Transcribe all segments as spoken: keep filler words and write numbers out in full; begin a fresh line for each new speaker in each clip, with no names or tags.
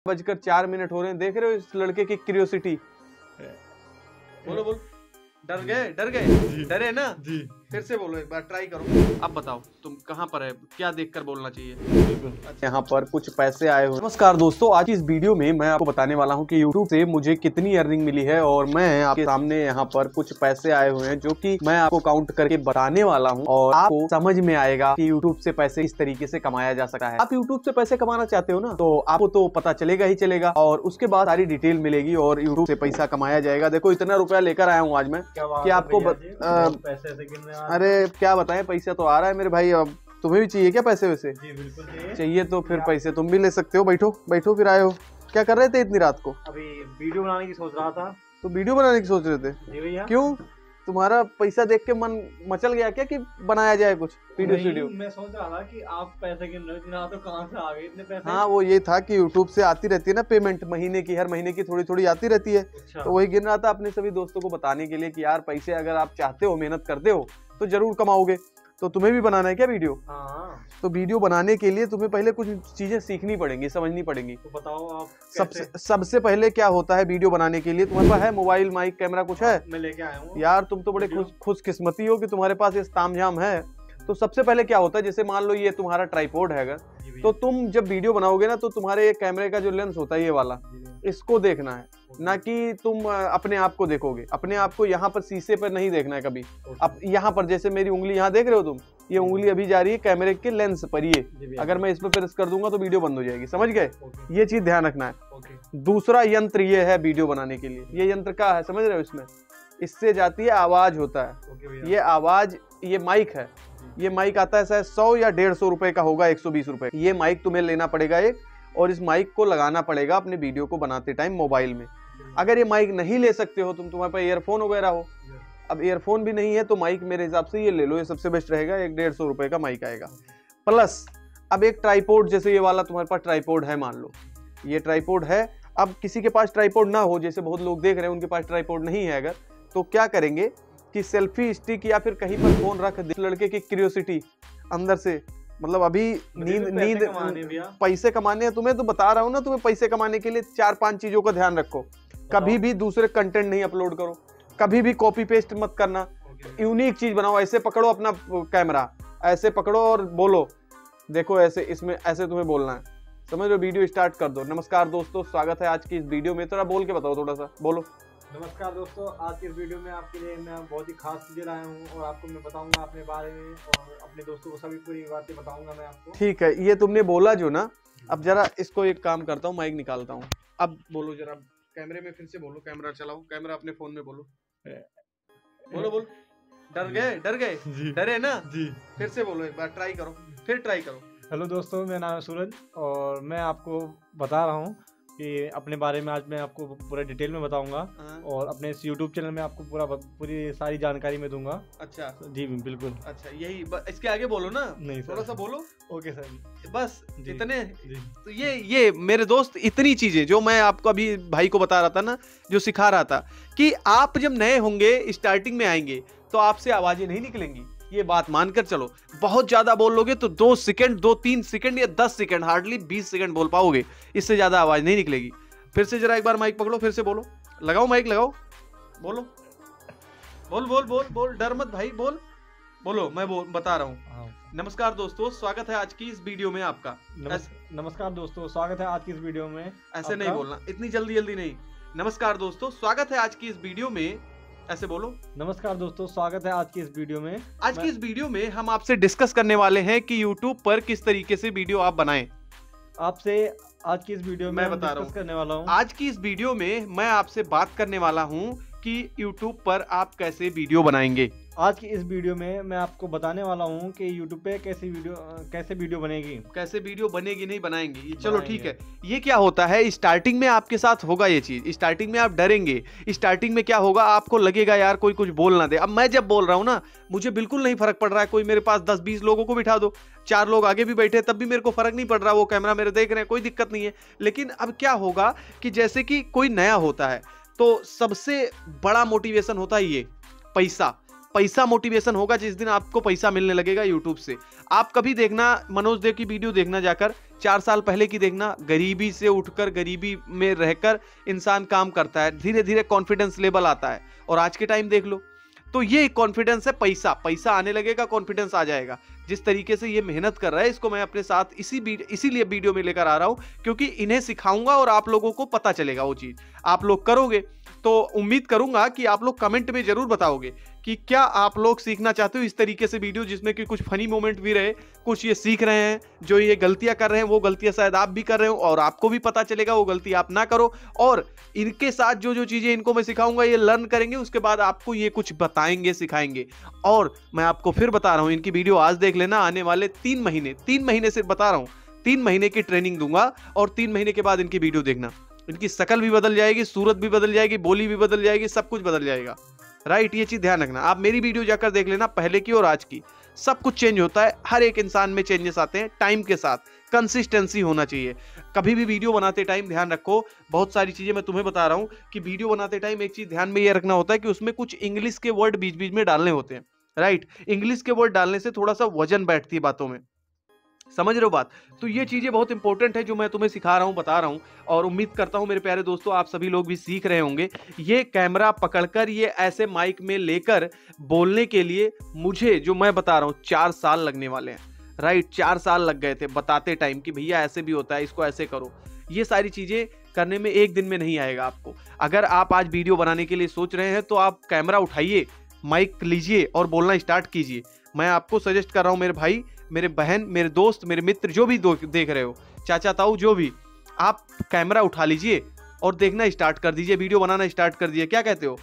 बजकर चार मिनट हो रहे हैं। देख रहे हो इस लड़के की क्यूरियोसिटी। बोलो बोलो। डर गए डर गए डरे ना
जी।
फिर से बोलो, एक बार ट्राई करो। अब बताओ तुम कहाँ पर है, क्या देखकर बोलना चाहिए। यहाँ पर कुछ पैसे आए हुए। नमस्कार दोस्तों, आज इस वीडियो में मैं आपको बताने वाला हूँ कि YouTube से मुझे कितनी अर्निंग मिली है और मैं आपके सामने यहाँ पर कुछ पैसे आए हुए हैं जो कि मैं आपको काउंट करके बताने वाला हूँ और आपको समझ में आएगा कि YouTube से पैसे इस तरीके से कमाया जा सकता है। आप YouTube से पैसे कमाना चाहते हो ना, तो आपको तो पता चलेगा ही चलेगा और उसके बाद सारी डिटेल मिलेगी और YouTube से पैसा कमाया जाएगा। देखो इतना रुपया लेकर आया हूँ आज मैं कि आपको पैसे से गिनने। अरे क्या बताएं, पैसा तो आ रहा है मेरे भाई। अब तुम्हें भी चाहिए क्या पैसे वैसे? जी बिल्कुल चाहिए। चाहिए तो फिर पैसे तुम भी ले सकते हो। बैठो बैठो, फिर आए हो। क्या कर रहे थे इतनी रात को?
अभी वीडियो बनाने की सोच रहा था।
तो वीडियो बनाने की सोच रहे थे?
जी भैया।
क्यों, तुम्हारा पैसा देख के मन मचल गया क्या कि बनाया जाए कुछ वीडियो वीडियो?
मैं सोच रहा था कि आप पैसे गिन रहे हो, तो कहाँ से आ गए इतने पैसे?
हाँ वो ये था कि यूट्यूब से आती रहती है ना पेमेंट, महीने की, हर महीने की थोड़ी थोड़ी आती रहती है। अच्छा। तो वही गिन रहा था अपने सभी दोस्तों को बताने के लिए कि यार पैसे अगर आप चाहते हो, मेहनत करते हो तो जरूर कमाओगे। तो तुम्हें भी बनाना है क्या वीडियो? हाँ। तो वीडियो बनाने के लिए तुम्हें पहले कुछ चीजें सीखनी पड़ेंगी, समझनी पड़ेंगी।
तो बताओ आप।
सबसे सबसे पहले क्या होता है वीडियो बनाने के लिए? तुम्हारे पास है मोबाइल, माइक, कैमरा कुछ है?
मैं लेके आया हूँ।
यार तुम तो बड़े खुश खुशकिस्मती हो कि तुम्हारे पास ये तामझाम है। तो सबसे पहले क्या होता है, जैसे मान लो ये तुम्हारा ट्राइपॉड है, अगर तो तुम जब वीडियो बनाओगे ना तो तुम्हारे कैमरे का जो लेंस होता है ये वाला, इसको देखना है, ना कि तुम अपने आप को देखोगे। अपने आप को यहाँ पर शीशे पर नहीं देखना है कभी। अब यहाँ पर जैसे मेरी उंगली यहाँ देख रहे हो तुम, ये उंगली अभी जा रही है कैमरे के लेंस पर। ये अगर मैं इस पर प्रेस कर दूंगा तो वीडियो बंद हो जाएगी, समझ गए? ये चीज ध्यान रखना है। दूसरा यंत्र ये है वीडियो बनाने के लिए। ये यंत्र क्या है समझ रहे हो? इसमें इससे जाती है आवाज होता है। ये आवाज, ये माइक है। ये माइक आता है शायद सौ या डेढ़ सौ रुपए का होगा, एक सौ बीस रुपए। ये माइक तुम्हें लेना पड़ेगा एक, और इस माइक को लगाना पड़ेगा अपने वीडियो को बनाते टाइम मोबाइल में। अगर ये माइक नहीं ले सकते हो तुम, तुम्हारे पास ईयरफोन वगैरह हो, अब ईयरफोन भी नहीं है तो माइक मेरे हिसाब से ये ले लो, ये सबसे बेस्ट रहेगा। एक डेढ़ सौ रुपए का माइक आएगा। प्लस अब एक ट्राइपॉड, जैसे ये वाला तुम्हारे पास ट्राइपॉड है, मान लो ये ट्राइपॉड है। अब किसी के पास ट्राइपॉड ना हो, जैसे बहुत लोग देख रहे हैं उनके पास ट्राइपॉड नहीं है, अगर तो क्या करेंगे कि सेल्फी स्टिक या फिर कहीं पर फोन रख दे। लड़के की क्यूरियोसिटी अंदर से, मतलब अभी नींद नींद पैसे कमाने हैं तुम्हें, तो बता रहा हूँ ना तुम्हें। पैसे कमाने के लिए चार पांच चीजों का ध्यान रखो। कभी भी दूसरे कंटेंट नहीं अपलोड करो, कभी भी कॉपी पेस्ट मत करना, यूनिक चीज बनाओ। ऐसे पकड़ो अपना कैमरा, ऐसे पकड़ो और बोलो, देखो ऐसे, इसमें ऐसे तुम्हें बोलना है, समझ लो। वीडियो स्टार्ट कर दो। नमस्कार दोस्तों, स्वागत है आज की इस वीडियो में। थोड़ा बोल के बताओ, थोड़ा सा बोलो।
नमस्कार दोस्तों, आज की इस वीडियो में आपके लिए मैं बहुत ही खास चीजें लाया हूँ और आपको मैं बताऊंगा अपने बारे में और अपने दोस्तों को सभी पूरी बातें बताऊंगा मैं आपको।
ठीक है, ये तुमने बोला जो ना, अब जरा इसको एक काम करता हूँ, माइक निकालता हूँ। अब बोलो जरा कैमरे में, फिर से बोलो, कैमरा चलाओ, कैमरा अपने फोन में बोलो। बोलो बोलो। डर गए डर गए डरे ना? जी। फिर से बोलो, एक बार ट्राई करो, फिर ट्राई करो।
हेलो दोस्तों, मेरा नाम है सूरज और मैं आपको बता रहा हूँ कि अपने बारे में आज मैं आपको पूरा डिटेल में बताऊंगा और अपने इस यूट्यूब चैनल में आपको पूरा पूरी सारी जानकारी मैं दूंगा।
अच्छा
जी बिल्कुल।
अच्छा यही, इसके आगे बोलो ना, नहीं थोड़ा सा बोलो।
ओके सर,
बस इतने। तो ये ये मेरे दोस्त, इतनी चीजें जो मैं आपको अभी भाई को बता रहा था ना, जो सिखा रहा था कि आप जब नए होंगे, स्टार्टिंग में आएंगे तो आपसे आवाजें नहीं निकलेंगी। ये बात मानकर चलो। बहुत ज्यादा बोल लोगे तो दो सेकंड, दो तीन सेकंड या दस सेकंड, हार्डली बीस सेकंड बोल पाओगे, इससे ज्यादा आवाज नहीं निकलेगी। फिर से जरा एक बार माइक पकड़ो, फिर से बोलो, लगाओ माइक, लगाओ, बोलो, बोल बोल बोल बोल, डर मत भाई, बोल बोलो, मैं बोल बता रहा हूँ। नमस्कार दोस्तों, स्वागत है आज की इस वीडियो में आपका।
नमस्कार दोस्तों, स्वागत है आज की इस वीडियो में।
ऐसे नहीं बोलना, इतनी जल्दी जल्दी नहीं। नमस्कार दोस्तों, स्वागत है आज की इस वीडियो में, ऐसे बोलो।
नमस्कार दोस्तों, स्वागत है आज की इस वीडियो में।
आज की इस वीडियो में हम आपसे डिस्कस करने वाले हैं कि YouTube पर किस तरीके से वीडियो आप बनाएं।
आपसे आज की इस वीडियो में मैं बता रहा हूं, करने वाला हूं।
आज की इस वीडियो में मैं आपसे बात करने वाला हूं कि YouTube पर आप कैसे वीडियो बनाएंगे।
आज की इस वीडियो में मैं आपको बताने वाला हूं कि YouTube पे कैसे वीडियो कैसे वीडियो बनेगी।
कैसे वीडियो बनेगी, नहीं बनाएंगे, चलो ठीक है। ये क्या होता है, स्टार्टिंग में आपके साथ होगा ये चीज। स्टार्टिंग में आप डरेंगे, स्टार्टिंग में क्या होगा, आपको लगेगा यार कोई कुछ बोल ना दे। अब मैं जब बोल रहा हूँ ना, मुझे बिल्कुल नहीं फर्क पड़ रहा है, कोई मेरे पास दस बीस लोगों को बिठा दो, चार लोग आगे भी बैठे, तब भी मेरे को फर्क नहीं पड़ रहा, वो कैमरा मेरे देख रहे हैं, कोई दिक्कत नहीं है। लेकिन अब क्या होगा कि जैसे कि कोई नया होता है तो सबसे बड़ा मोटिवेशन होता है ये पैसा। पैसा मोटिवेशन होगा जिस दिन आपको पैसा मिलने लगेगा यूट्यूब से। आप कभी देखना, मनोज देव की वीडियो देखना जाकर, चार साल पहले की देखना, गरीबी से उठकर गरीबी में रहकर इंसान काम करता है, धीरे धीरे कॉन्फिडेंस लेवल आता है। और आज के टाइम देख लो, तो ये कॉन्फिडेंस है, पैसा पैसा आने लगेगा, कॉन्फिडेंस आ जाएगा। जिस तरीके से ये मेहनत कर रहा है, इसको मैं अपने साथ इसी इसीलिए वीडियो में लेकर आ रहा हूं, क्योंकि इन्हें सिखाऊंगा और आप लोगों को पता चलेगा वो चीज। आप लोग करोगे तो उम्मीद करूंगा कि आप लोग कमेंट में जरूर बताओगे कि क्या आप लोग सीखना चाहते हो इस तरीके से वीडियो, जिसमें कि कुछ फनी मोमेंट भी रहे, कुछ ये सीख रहे हैं, जो ये गलतियां कर रहे हैं वो गलतियां शायद आप भी कर रहे हो और आपको भी पता चलेगा, वो गलती आप ना करो। और इनके साथ जो जो चीजें इनको मैं सिखाऊंगा, ये लर्न करेंगे, उसके बाद आपको ये कुछ बताएंगे, सिखाएंगे। और मैं आपको फिर बता रहा हूं, इनकी वीडियो आज देख लेना, आने वाले तीन महीने तीन महीने से बता रहा हूं, तीन महीने की ट्रेनिंग दूंगा और तीन महीने के बाद इनकी वीडियो देखना। इनकी शकल भी बदल जाएगी, सूरत भी बदल जाएगी, बोली भी बदल जाएगी, सब कुछ बदल जाएगा। राइट, ये चीज ध्यान रखना। आप मेरी वीडियो जाकर देख लेना, पहले की और आज की, सब कुछ चेंज होता है। हर एक इंसान में चेंजेस आते हैं टाइम के साथ, कंसिस्टेंसी होना चाहिए। कभी भी वीडियो बनाते टाइम ध्यान रखो, बहुत सारी चीजें मैं तुम्हें बता रहा हूं कि वीडियो बनाते टाइम एक चीज ध्यान में ये रखना होता है कि उसमें कुछ इंग्लिश के वर्ड बीच बीच में डालने होते हैं। राइट, इंग्लिश के वर्ड डालने से थोड़ा सा वजन बैठती है बातों में, समझ रहे हो बात। तो ये चीजें बहुत इंपॉर्टेंट है जो मैं तुम्हें सिखा रहा हूं, बता रहा हूं, और उम्मीद करता हूं मेरे प्यारे दोस्तों आप सभी लोग भी सीख रहे होंगे। ये कैमरा पकड़कर, ये ऐसे माइक में लेकर बोलने के लिए मुझे, जो मैं बता रहा हूं, चार साल लगने वाले हैं। राइट, चार साल लग गए थे बताते टाइम कि भैया ऐसे भी होता है, इसको ऐसे करो। ये सारी चीजें करने में एक दिन में नहीं आएगा आपको। अगर आप आज वीडियो बनाने के लिए सोच रहे हैं तो आप कैमरा उठाइए, माइक लीजिए और बोलना स्टार्ट कीजिए। मैं आपको सजेस्ट कर रहा हूं मेरे भाई, मेरे बहन, मेरे दोस्त, मेरे मित्र, जो भी देख रहे हो, चाचा ताऊ, जो भी, आप कैमरा उठा लीजिए और देखना स्टार्ट कर दीजिए, वीडियो बनाना स्टार्ट कर दीजिए। क्या कहते हो?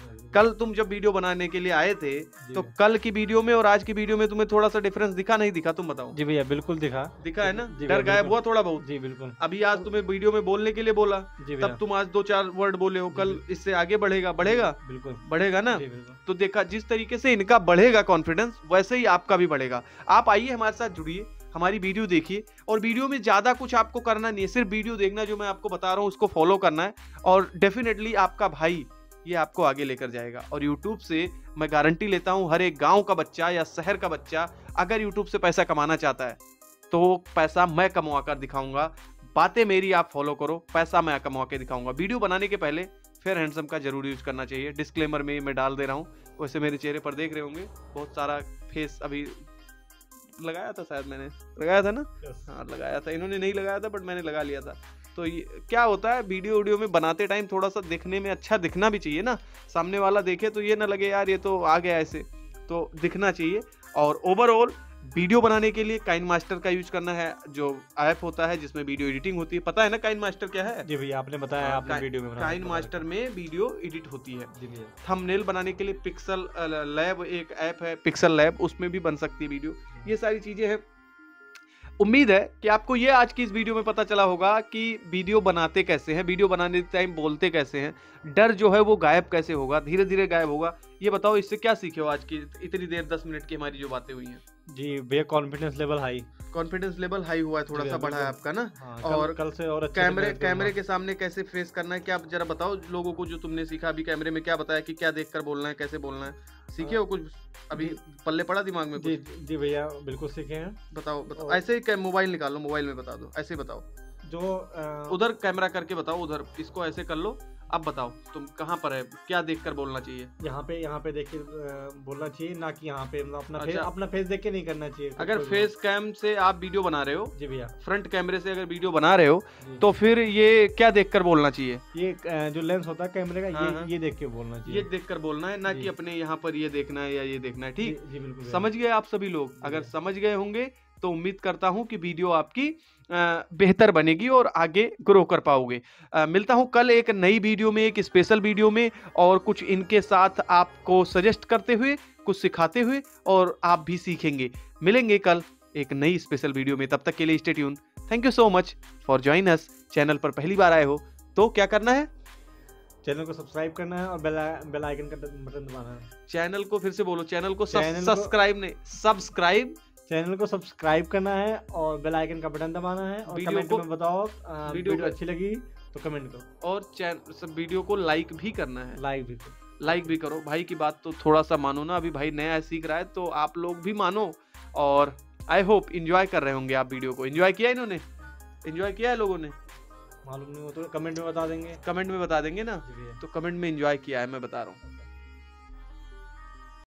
कल तुम जब वीडियो बनाने के लिए आए थे तो कल की वीडियो में और आज की वीडियो में तुम्हें थोड़ा सा डिफरेंस दिखा नहीं दिखा? तुम बताओ।
जी भैया बिल्कुल दिखा।
दिखा है ना? डर गायब हुआ थोड़ा बहुत?
जी बिल्कुल।
अभी आज तुम्हें वीडियो में बोलने के लिए बोला, तब तुम आज दो चार वर्ड बोले हो, कल इससे आगे बढ़ेगा, बढ़ेगा बिल्कुल, बढ़ेगा ना? तो देखा, जिस तरीके से इनका बढ़ेगा कॉन्फिडेंस, वैसे ही आपका भी बढ़ेगा। आप आइए हमारे साथ जुड़िए, हमारी वीडियो देखिए, और वीडियो में ज्यादा कुछ आपको करना नहीं है, सिर्फ वीडियो देखना, जो मैं आपको बता रहा हूँ उसको फॉलो करना है, और डेफिनेटली आपका भाई ये आपको आगे लेकर जाएगा। और YouTube से मैं गारंटी लेता हूं, हर एक गांव का बच्चा या शहर का बच्चा अगर YouTube से पैसा कमाना चाहता है तो पैसा मैं कमवा कर दिखाऊंगा। बातें मेरी आप फॉलो करो, पैसा मैं कमवा के दिखाऊंगा। वीडियो बनाने के पहले फेयर हैंडसम का जरूर यूज करना चाहिए, डिस्क्लेमर में मैं डाल दे रहा हूँ। वैसे मेरे चेहरे पर देख रहे होंगे बहुत सारा फेस अभी लगाया था, शायद मैंने लगाया था ना? हाँ लगाया था, इन्होंने नहीं लगाया था बट मैंने लगा लिया था। तो ये क्या होता है, वीडियो वीडियो में बनाते टाइम थोड़ा सा दिखने में अच्छा दिखना भी चाहिए ना, सामने वाला देखे तो ये ना लगे यार ये तो आ गया ऐसे, तो दिखना चाहिए। और ओवरऑल वीडियो बनाने के लिए काइन मास्टर का यूज करना है, जो ऐप होता है जिसमें वीडियो एडिटिंग होती है। पता है ना काइन मास्टर क्या है? जी भैया आपने बताया, आपने वीडियो में काइन मास्टर में वीडियो एडिट होती है। थंबनेल बनाने के लिए पिक्सल लैब एक ऐप है, पिक्सल लैब, उसमें भी बन सकती है वीडियो। ये सारी चीजें हैं। उम्मीद है कि आपको ये आज की इस वीडियो में पता चला होगा कि वीडियो बनाते कैसे हैं, वीडियो बनाने टाइम बोलते कैसे हैं, डर जो है वो गायब कैसे होगा, धीरे धीरे गायब होगा। ये बताओ इससे क्या सीखे हो आज की इतनी देर दस मिनट की हमारी जो बातें हुई हैं? जी भैया confidence level high, confidence level high हुआ है, थोड़ा सा बढ़ा है आपका ना। हाँ, और कल से और कैमरे कैमरे के सामने कैसे फेस करना है, क्या जरा बताओ लोगों को, जो तुमने सीखा अभी कैमरे में, क्या बताया कि क्या देखकर बोलना है, कैसे बोलना है, सीखे हो कुछ? अभी पल्ले पड़ा दिमाग में? जी जी भैया बिल्कुल सीखे हैं। बताओ बताओ, ऐसे ही मोबाइल निकालो, मोबाइल में बता दो, ऐसे बताओ, जो आ... उधर कैमरा करके बताओ, उधर इसको ऐसे कर लो। अब बताओ तुम कहाँ पर है, क्या देखकर बोलना चाहिए? यहाँ पे यहाँ पे देख के बोलना चाहिए, ना कि यहाँ पे अपना अच्छा। फेस, अपना फेस देख के नहीं करना चाहिए। अगर फेस कैम से आप वीडियो बना रहे हो, जी भैया, फ्रंट कैमरे से अगर वीडियो बना रहे हो, तो फिर ये क्या देखकर बोलना चाहिए? ये जो लेंस होता है कैमरे का, ये ये देख के बोलना चाहिए, ये देखकर बोलना है, ना कि अपने यहाँ पर ये देखना है या ये देखना है। ठीक, जी बिल्कुल, समझ गए आप सभी लोग? अगर समझ गए होंगे तो उम्मीद करता हूं कि वीडियो आपकी बेहतर बनेगी और आगे ग्रो कर पाओगे। मिलता हूं कल एक नई वीडियो में, एक स्पेशल वीडियो में, और कुछ इनके साथ आपको सजेस्ट करते हुए, कुछ सिखाते हुए, और आप भी सीखेंगे। मिलेंगे कल एक नई स्पेशल वीडियो में, तब तक के लिए stay tune. Thank you so much for join us. Channel पर पहली बार आए हो तो क्या करना है? चैनल को सब्सक्राइब करना है और बेल बेल आइकन का बटन दबाना है। चैनल को फिर से बोलो, चैनल को सब्सक्राइब नहीं, सब्सक्राइब चैनल को सब्सक्राइब करना है और बेल आइकन का बटन दबाना है। और कमेंट में बताओ वीडियो, वीडियो अच्छी लगी तो कमेंट करो, और चैनल सब वीडियो को लाइक भी करना है। लाइक भी करो, लाइक भी करो। भाई की बात तो थोड़ा सा मानो ना, अभी भाई नया सीख रहा है तो आप लोग भी मानो। और आई होप इंजॉय कर रहे होंगे आप वीडियो को। इंजॉय किया इन्होंने? एंजॉय किया है लोगों ने?
मालूम नहीं, वो तो कमेंट में बता देंगे।
कमेंट में बता देंगे ना,
जी भैया।
तो कमेंट में एंजॉय किया है मैं बता रहा हूँ।